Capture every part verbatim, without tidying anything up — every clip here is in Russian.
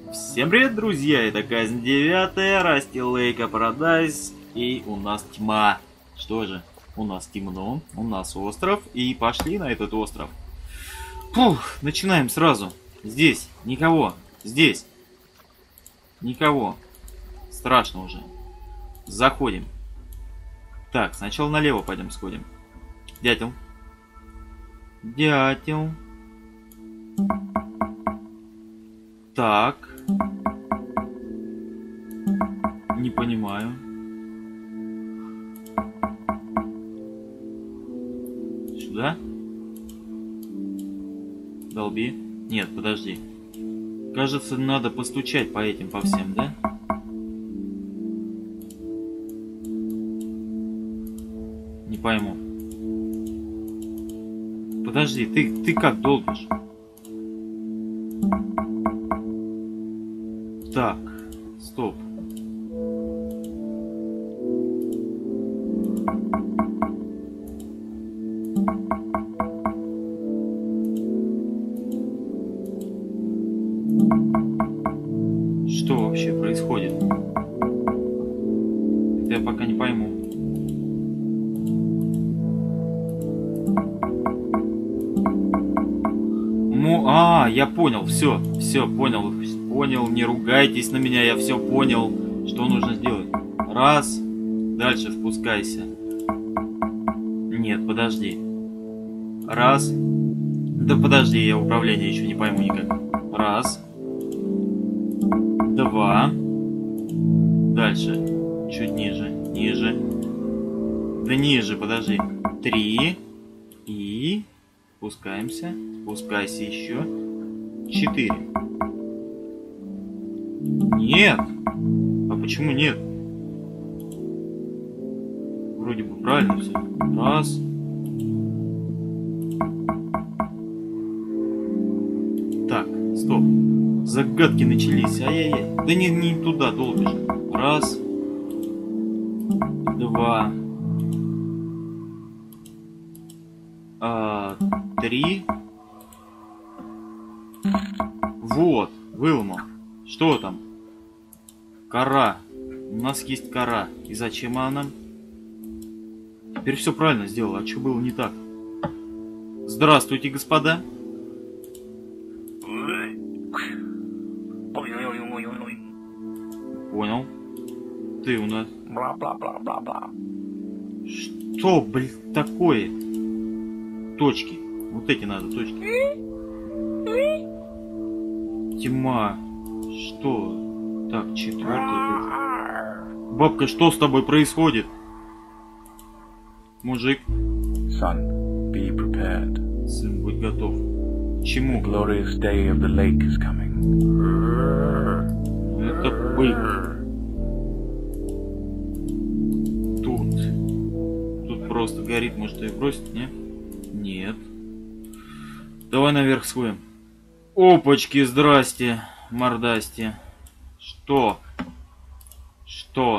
Всем привет, друзья! Это Казнь девятая, Расти Лейка Парадайз, и у нас тьма. Что же, у нас темно, у нас остров, и пошли на этот остров. Фух, начинаем сразу. Здесь никого, здесь никого. Страшно уже. Заходим. Так, сначала налево пойдем сходим. Дятел. Дятел. Так. Не понимаю. Сюда? Долби. Нет, подожди. Кажется, надо постучать по этим, по всем, да? Не пойму. Подожди, ты, ты как долбишь? Так, стоп. Что вообще происходит? Это я пока не пойму. Ну, а, я понял, все, все, понял, понял, не ругайтесь на меня, я все понял, что нужно сделать. Раз, дальше спускайся. Нет, подожди. Раз, да подожди, я управление еще не пойму никак. Раз, два, дальше, чуть ниже, ниже, да ниже, подожди, три, и спускаемся, спускайся еще, четыре. Нет, а почему нет? Вроде бы правильно все. Раз. Так, стоп. Загадки начались. Ай-яй-яй. Да не, не туда долбишь. Раз. Два. А, три. Вот. Выломал. Что там? Кора. У нас есть кора. И зачем она нам? Теперь все правильно сделал. А что было не так? Здравствуйте, господа. Понял. Ты у нас. Бла-бла-бла-бла-бла. Что, блин, такое? Точки. Вот эти надо точки. Тьма. Что? Так, четвертый. Бабка, что с тобой происходит? Мужик. Son, be prepared. Сын, будь готов. К чему? The glorious day of the lake is coming. Это бык. Тут. Тут просто горит, может и бросить, не? Нет. Давай наверх сходим. Опачки, здрасте, мордасти. Что? Что?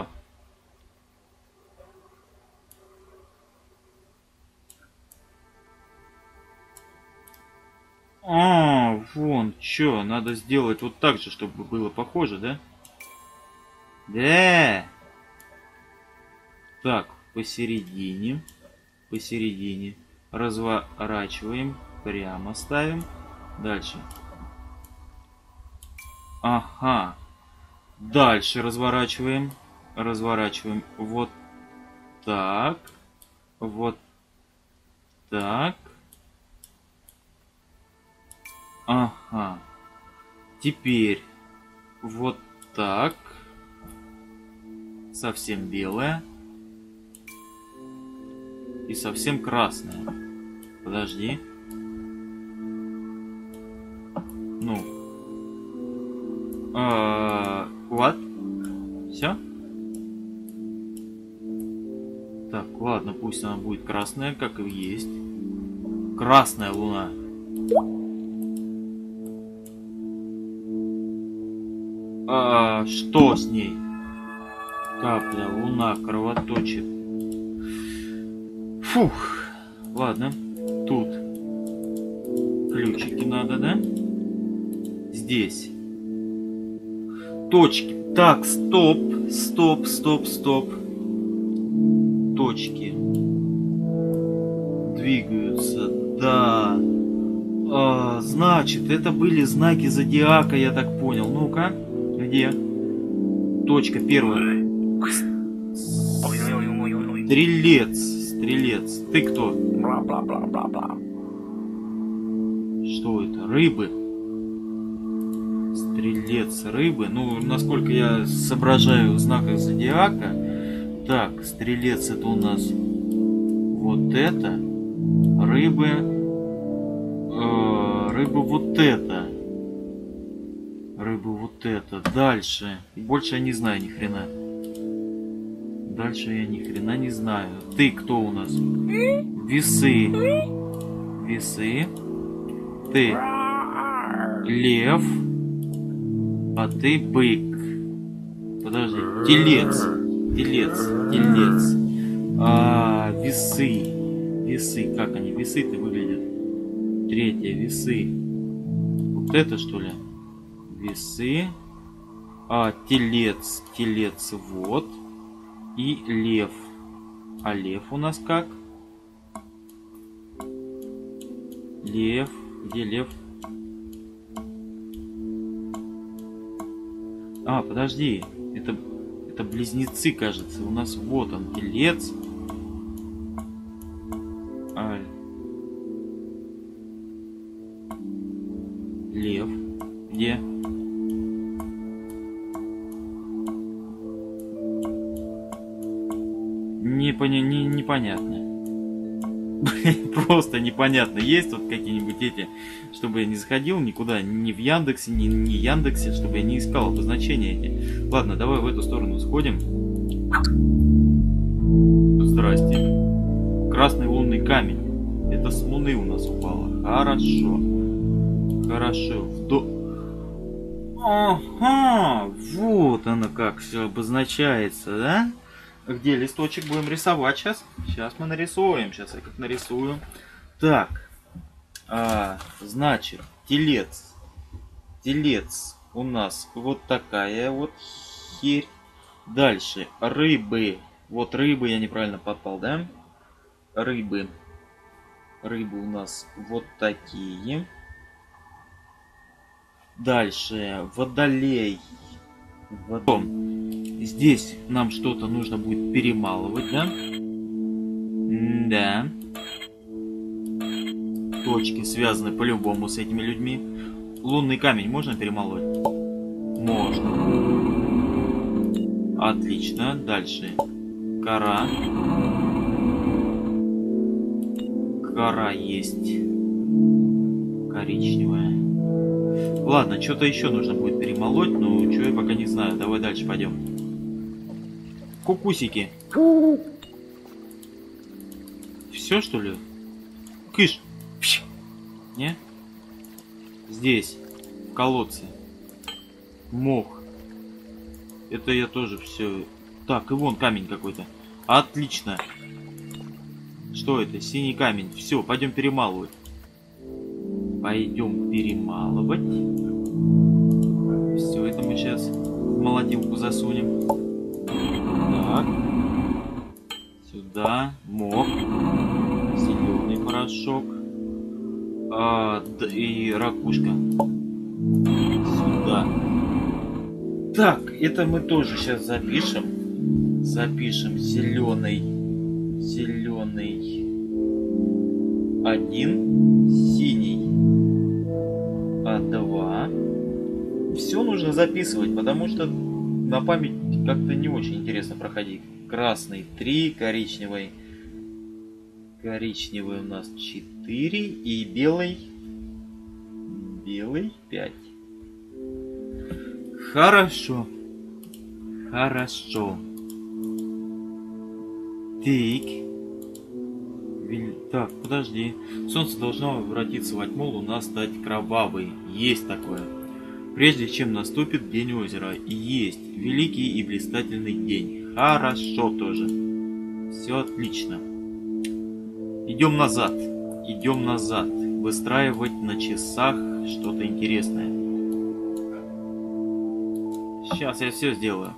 А, вон, чё, надо сделать вот так же, чтобы было похоже, да? Да. Так, посередине, посередине, разворачиваем, прямо ставим, дальше. Ага, дальше разворачиваем, разворачиваем, вот так, вот так. Ага. Теперь вот так. Совсем белая. И совсем красная. Подожди. Ну. А, вот. Все? Так, ладно, пусть она будет красная, как и есть. Красная луна. А, что с ней? Капля, луна, кровоточит. Фух. Ладно. Тут ключики надо, да? Здесь Точки. Так, стоп, стоп, стоп, стоп. Точки. Двигаются, да. А, значит, это были знаки зодиака, я так понял. Ну-ка, где? Точка первая. Стрелец, стрелец. Ты кто? Что это? Рыбы. Стрелец, рыбы. Ну, насколько я соображаю в знаках зодиака. Так, стрелец это у нас вот это. Рыбы. Э, рыбы вот это. Рыбы вот это. Дальше. Больше я не знаю ни хрена. Дальше я ни хрена не знаю. Ты кто у нас? Весы. Весы. Ты лев. А ты бык. Подожди. Телец. Телец. Телец. А, весы. Весы. Как они? Весы-то выглядят. Третье. Весы. Вот это что ли? Весы. А, телец. Телец. Вот. И лев. А лев у нас как? Лев. Где лев? А, подожди. Это, это близнецы, кажется. У нас вот он, телец. А, лев. Где? Не поня... не, непонятно. Просто непонятно. Есть тут какие-нибудь эти, чтобы я не заходил никуда, ни в Яндексе, ни, ни Яндексе, чтобы я не искал обозначения эти. Ладно, давай в эту сторону сходим. Здрасте. Красный лунный камень. Это с луны у нас упало. Хорошо. Хорошо. Вдо... Ага, вот оно как все обозначается, да? Где листочек будем рисовать сейчас? Сейчас мы нарисуем. Сейчас я как нарисую. Так. А, значит, телец. Телец у нас вот такая вот херь. Дальше. Рыбы. Вот рыбы я неправильно подпал, да? Рыбы. Рыбы у нас вот такие. Дальше. Водолей. Водом. Здесь нам что-то нужно будет перемалывать, да? Да. Точки связаны по-любому с этими людьми. Лунный камень можно перемалывать? Можно. Отлично. Дальше. Кора. Кора есть. Коричневая. Ладно, что-то еще нужно будет перемолоть, но что я пока не знаю. Давай дальше пойдем. Кукусики. Все что ли? Кыш. Не? Здесь. В колодце. Мох. Это я тоже все. Так, и вон камень какой-то. Отлично. Что это? Синий камень. Все, пойдем перемалывать. Пойдем перемалывать. Все это мы сейчас в молотилку засунем. Так. Сюда. Мох. Зеленый порошок. А, да, и ракушка. Сюда. Так, это мы тоже сейчас запишем. Запишем зеленый. Зеленый. Один. Синий. А два. Все нужно записывать, потому что на память как-то не очень интересно проходить. Красный три, коричневый. Коричневый у нас четыре и белый. Белый пять. Хорошо. Хорошо. Так. Так, подожди. Солнце должно обратиться во тьму, луна стать кровавой. Есть такое. Прежде чем наступит день озера. Есть. Великий и блистательный день. Хорошо тоже. Все отлично. Идем назад. Идем назад. Выстраивать на часах что-то интересное. Сейчас я все сделаю.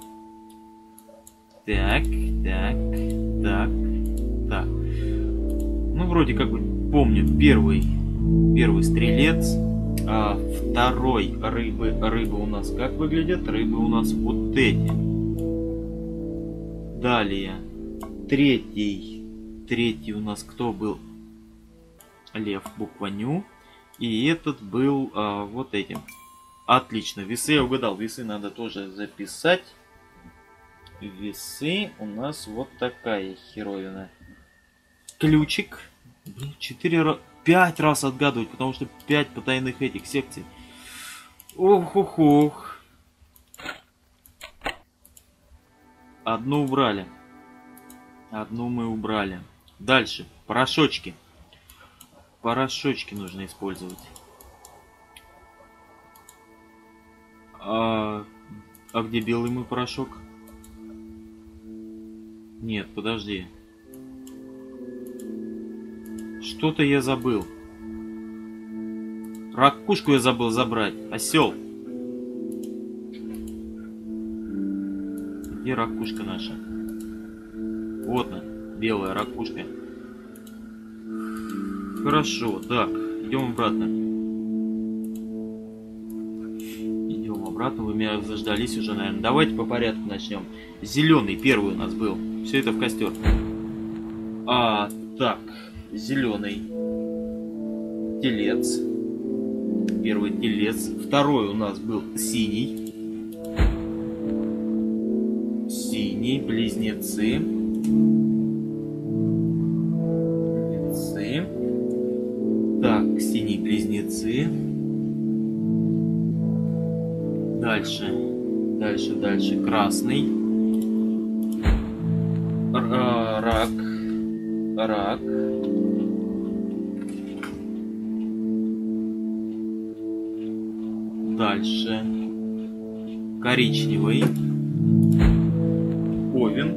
Так, так, так, так. Ну, вроде как бы помню, первый, первый стрелец, а второй рыбы, рыбы у нас как выглядят? Рыбы у нас вот эти. Далее, третий, третий у нас кто был? Лев, буква Ню. И этот был а, вот этим. Отлично, весы я угадал. Весы надо тоже записать. Весы у нас вот такая херовина. Ключик. Четыре раза, пять раз отгадывать, потому что пять потайных этих секций. Ох, ох, ох. Одну убрали. Одну мы убрали. Дальше. Порошочки. Порошочки нужно использовать. А, а где белый мой порошок? Нет, подожди. Что-то я забыл. Ракушку я забыл забрать. Осел. Где ракушка наша? Вот она, белая ракушка. Хорошо, так, идем обратно. Идем обратно, вы меня заждались уже, наверное. Давайте по порядку начнем. Зеленый первый у нас был. Все это в костер. А, так, зеленый. Телец. Первый телец. Второй у нас был синий. Синий, близнецы. Близнецы. Так, синие близнецы. Дальше. Дальше, дальше. Красный. Р- рак. Рак. Дальше. Коричневый. Овен.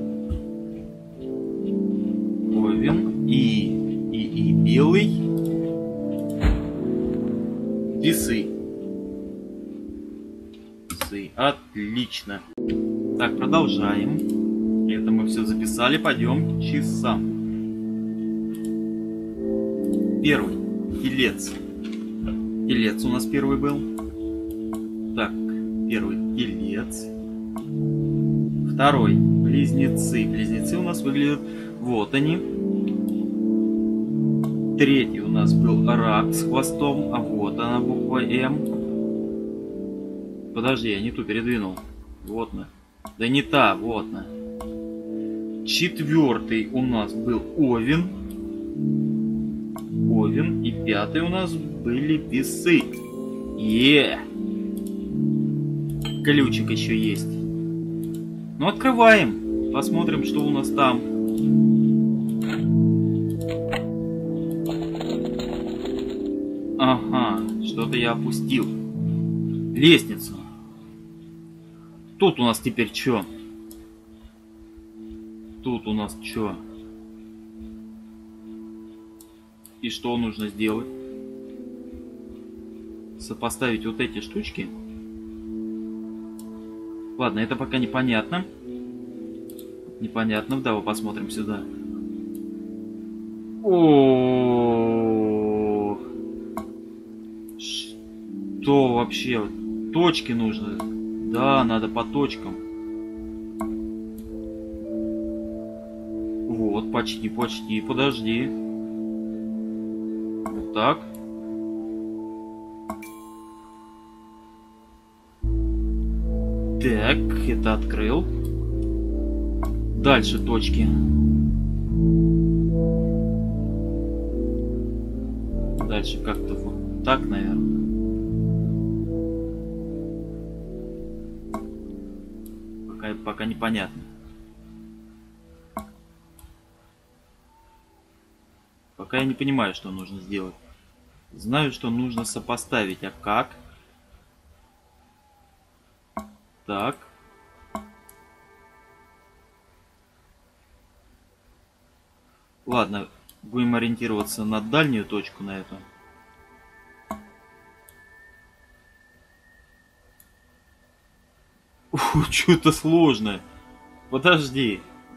Овен. И, и, и белый. Весы. Весы. Отлично. Так, продолжаем. Это мы все записали. Пойдем к часам. Первый. Телец. Телец у нас первый был. Так, первый телец. Второй. Близнецы. Близнецы у нас выглядят... Вот они. Третий у нас был рак с хвостом. А вот она, буква М. Подожди, я не ту передвинул. Вот она. Да не та, вот она. Четвертый у нас был Овен. Овен. И пятый у нас были весы. Е! Ключик еще есть. Ну, открываем. Посмотрим, что у нас там. Ага, что-то я опустил. Лестницу. Тут у нас теперь что? Тут у нас что? И что нужно сделать? Сопоставить вот эти штучки. Ладно, это пока непонятно. Непонятно. Давай посмотрим сюда. О, что вообще? Точки нужны. Да, надо по точкам. Вот, почти, почти. Подожди. Вот так. Так, это открыл. Дальше точки. Дальше как-то вот так, наверное. Пока, пока непонятно. Пока я не понимаю, что нужно сделать. Знаю, что нужно сопоставить. А как? Так. Ладно, будем ориентироваться на дальнюю точку, на эту. Что-то сложное. Подожди.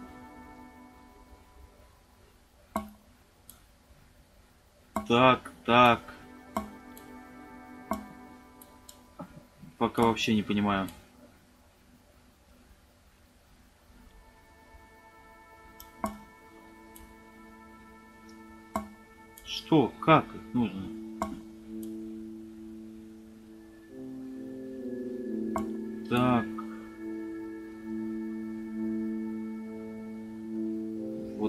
Так, так. Пока вообще не понимаю. Что? Как их нужно? Так. Вот.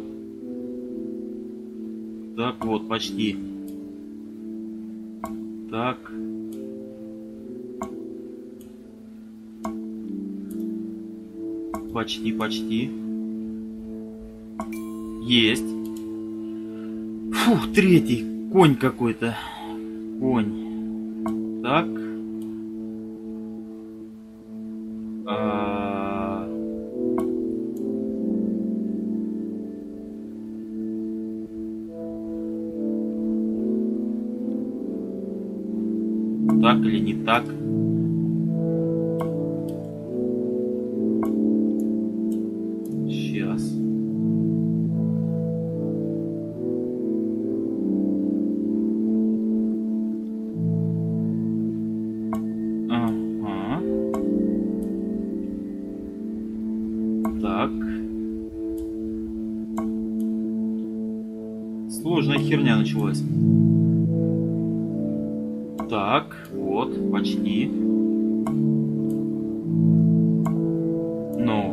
Так вот, почти. Так. Почти, почти. Есть. Фух, третий. Конь какой-то. Конь. Так. А... Так или не так? Сейчас. Ага. Так. Сложная херня началась. Так, вот, почти. Ну.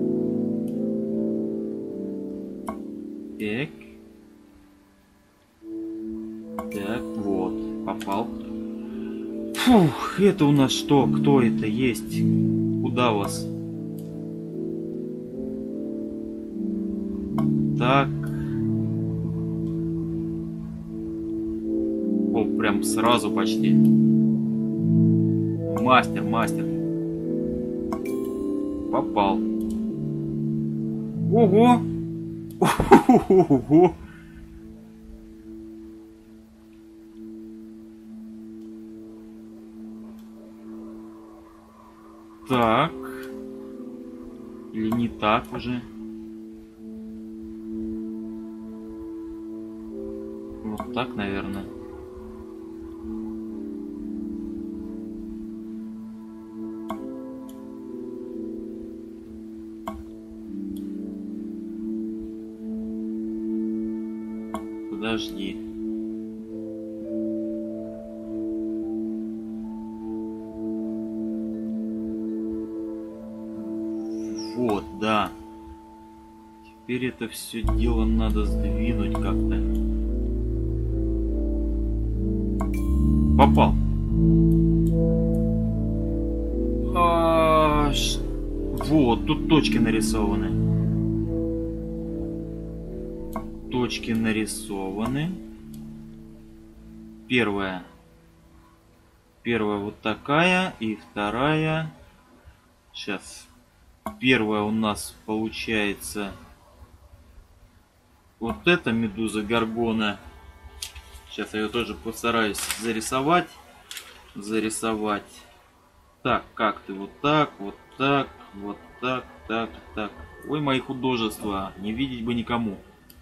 Так. Так, вот, попал. Фух, это у нас что? Кто это есть? Куда вас? Так. О, прям сразу почти. Мастер, мастер. Попал. Ого! Ого! Так. Или не так уже? Вот так, наверное. Подожди. Вот, да. Теперь это все дело надо сдвинуть как-то. Попал. А, ш... Вот, тут точки нарисованы. Точки нарисованы. Первая. Первая вот такая. И вторая. Сейчас. Первая у нас получается вот эта медуза Горгона. Сейчас я ее тоже постараюсь зарисовать. Зарисовать. Так, как ты? Вот так, вот так, вот так, так, так. Ой, мои художества. Не видеть бы никому.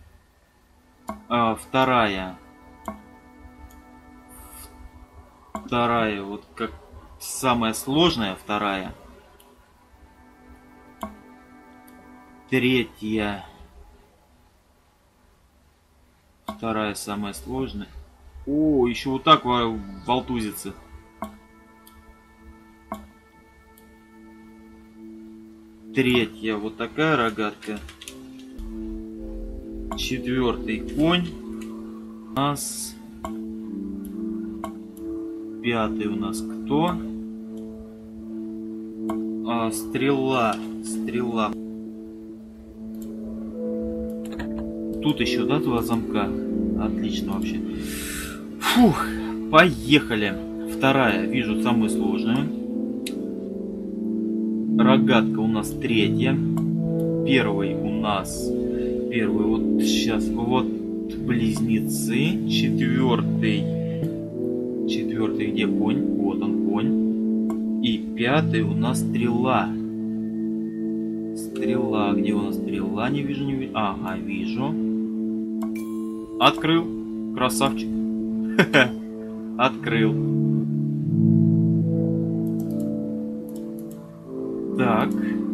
А, вторая. Вторая, вот как самая сложная вторая. Третья. Вторая самая сложная. О, еще вот так волтузится. Третья вот такая рогатка. Четвертый конь. У нас. Пятый у нас кто? А, стрела. Стрела. Тут еще, да, два замка. Отлично вообще. Фух, поехали. Вторая, вижу, самую сложную. Рогатка у нас третья. Первый у нас... Первый вот сейчас... Вот близнецы. Четвертый... Четвертый где конь? Вот он, конь. И пятый у нас стрела. Стрела. Где у нас стрела? Не вижу, не вижу. Ага, вижу. Открыл. Красавчик. Открыл. Так.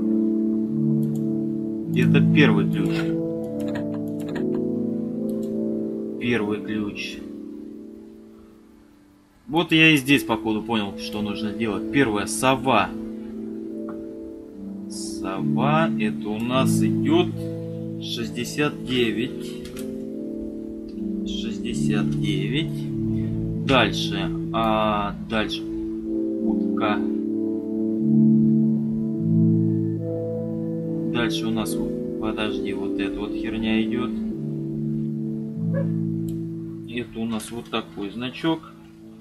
Это первый ключ. Первый ключ. Вот я и здесь, походу, понял, что нужно делать. Первая сова. Сова. Это у нас идет шестьдесят девять. шестьдесят девять. Дальше. А дальше. Утка. Дальше у нас, подожди, вот эта вот херня идет. Это у нас вот такой значок.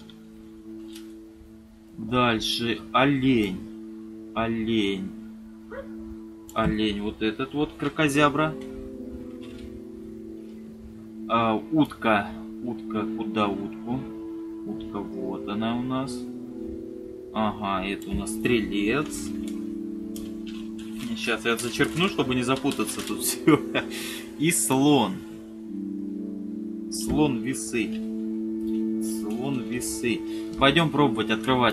Дальше олень. Олень. Олень, вот этот вот кракозябра. А, утка. Утка, куда утку? Утка, вот она у нас. Ага, это у нас стрелец. Сейчас я зачеркну, чтобы не запутаться тут все. И слон. Слон весы. Слон весы. Пойдем пробовать открывать.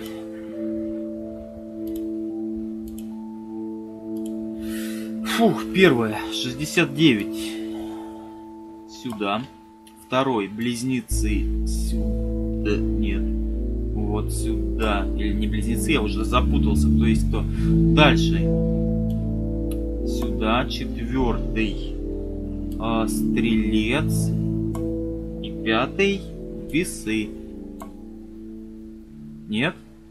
Фух, первое. шестьдесят девять. Сюда. Второй. Близнецы. Сюда. Нет. Вот сюда. Или не близнецы, я уже запутался. Кто есть кто. Дальше. Сюда. Четвертый. А, стрелец. И пятый. Весы. Нет?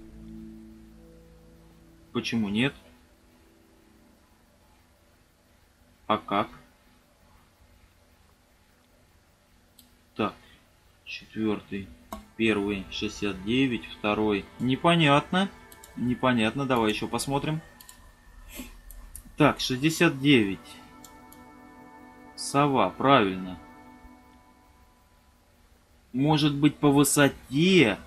Почему нет? А как? Так. Четвертый. Первый. шестьдесят девять. Второй. Непонятно. Непонятно. Давай еще посмотрим. Так, шестьдесят девять. Сова, правильно. Может быть, по высоте?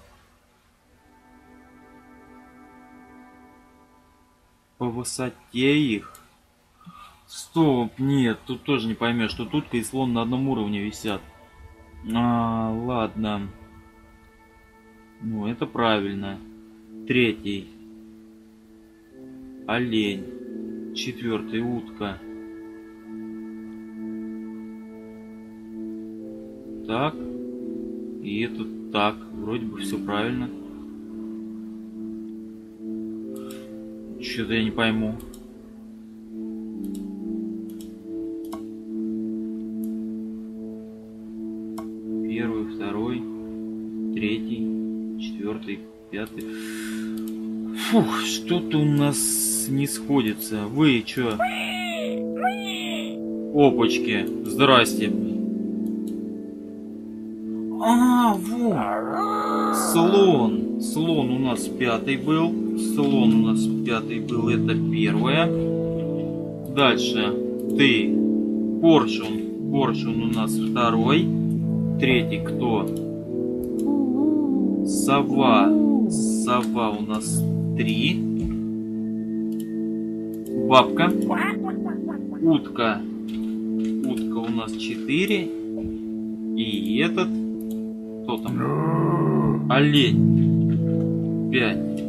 По высоте их? Стоп, нет, тут тоже не поймешь, что утка и слон на одном уровне висят. А, ладно. Ну, это правильно. Третий. Олень. Четвертый. Утка. Так. И это так. Вроде бы все правильно. Что-то я не пойму. Первый, второй, третий, четвертый, пятый. Фух, что-то у нас не сходится. Вы чё? Опачки, здрасте. А, вот. Слон. Слон у нас пятый был. Слон у нас пятый был. Это первое. Дальше. Ты. Коршун. Коршун у нас второй. Третий кто? Сова. Сова у нас три. Бабка. Утка. Утка у нас четыре. И этот. Кто там? Олень. Пять.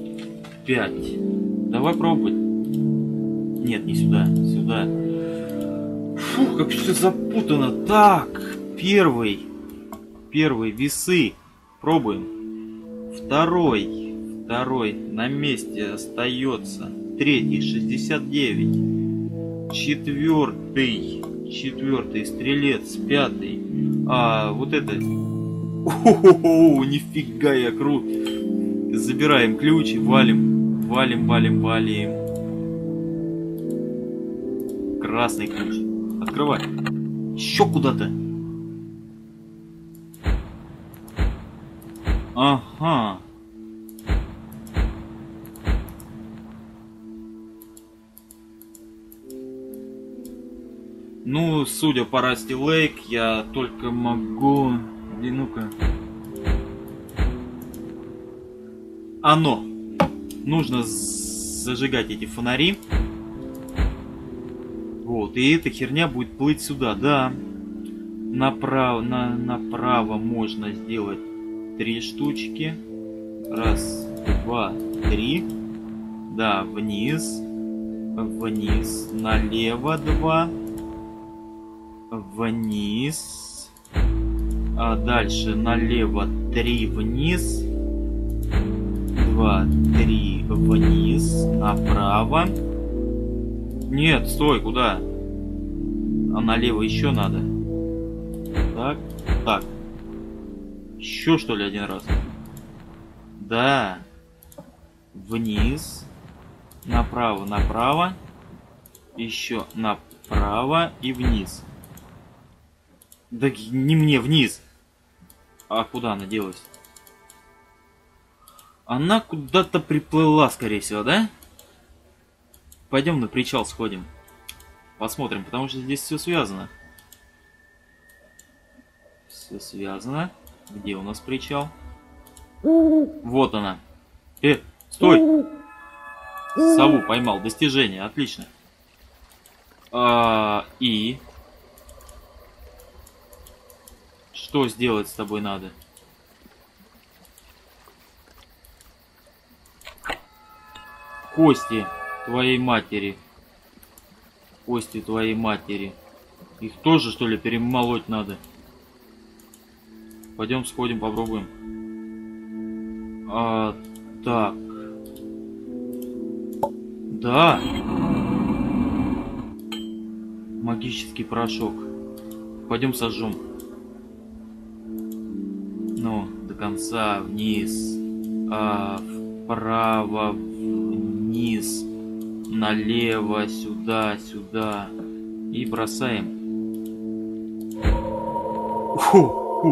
Пять. Давай пробовать. Нет, не сюда. Сюда. Фух, как все запутано. Так. Первый. Первый. Весы. Пробуем. Второй. Второй. На месте остается. Третий. шестьдесят девять. Четвертый. Четвертый. Стрелец. Пятый. А вот это... О-хо-хо, нифига я крут. Забираем ключ и валим. Валим, валим, валим. Красный ключ. Открывай. Еще куда-то. Ага. Ну, судя по Rusty Lake, я только могу... Ну-ка. Оно. нужно зажигать эти фонари. Вот, и эта херня будет плыть сюда, да. Направо, на, направо можно сделать три штучки. Раз, два, три. Да, вниз. Вниз. Налево два. Вниз. А дальше налево три вниз. Два, три вниз. Направо. Нет, стой, куда? А налево еще надо. Так, так. Еще что ли один раз? Да. Вниз. Направо, направо. Еще направо и вниз. Да не мне вниз. А куда она делась? Она куда-то приплыла, скорее всего, да? Пойдем на причал сходим. Посмотрим, потому что здесь все связано. Все связано. Где у нас причал? Вот она. Э, стой! Сову поймал. Достижение. Отлично. А, и... Что сделать с тобой надо? Кости твоей матери. Кости твоей матери. Их тоже, что ли, перемолоть надо? Пойдем сходим, попробуем. А, так. Да. Магический порошок. Пойдем сожжем. Ну, до конца вниз. А, вправо, вниз. Налево, сюда, сюда. И бросаем. Фу, фу.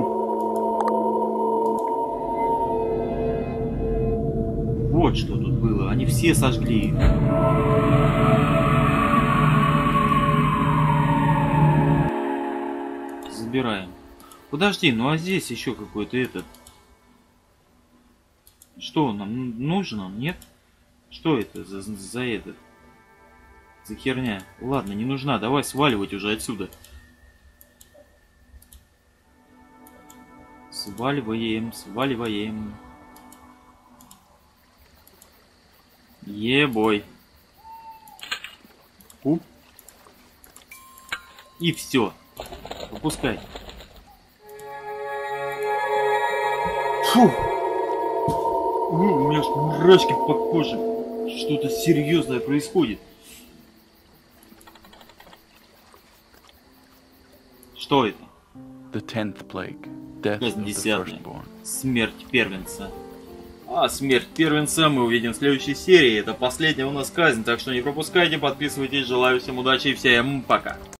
Вот что тут было. Они все сожгли. Забираем. Подожди, ну а здесь еще какой-то этот. Что нам нужно? Нет? Что это за, за этот? За херня? Ладно, не нужна. Давай сваливать уже отсюда. Сваливаем, сваливаем. Ебой. Уп. И все. Выпускай. Фу. У меня аж мурашки по коже. Что-то серьезное происходит. Что это? The tenth plague. Death of the firstborn. Смерть первенца. А смерть первенца мы увидим в следующей серии. Это последняя у нас казнь, так что не пропускайте, подписывайтесь. Желаю всем удачи и всем пока.